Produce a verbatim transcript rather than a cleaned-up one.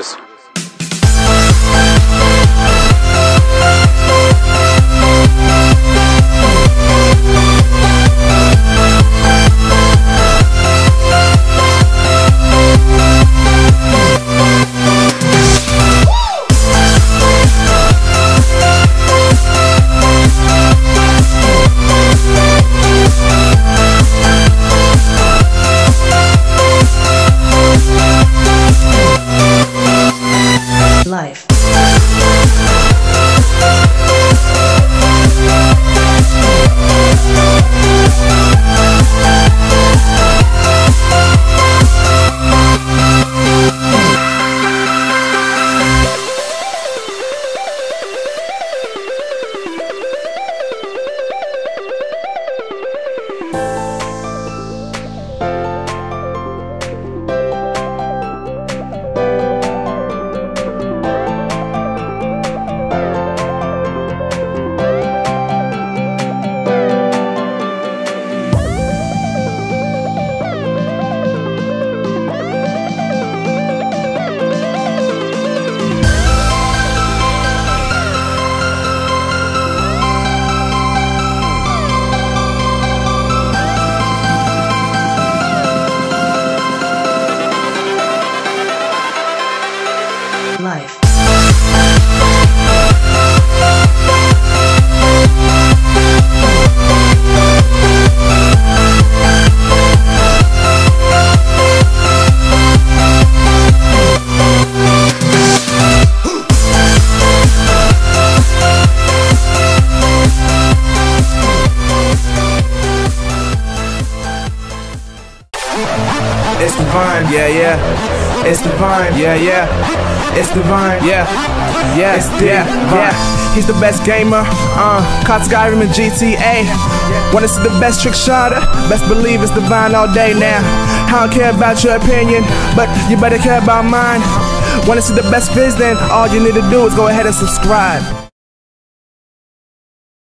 this. Life. Life. It's divine, yeah, yeah. It's divine, yeah, yeah. It's divine, yeah, yeah, it's yeah, yeah. He's the best gamer, uh, caught Skyrim and G T A. Wanna see the best trick shotter? Best believe it's divine all day now. I don't care about your opinion, but you better care about mine. Wanna see the best viz? Then all you need to do is go ahead and subscribe.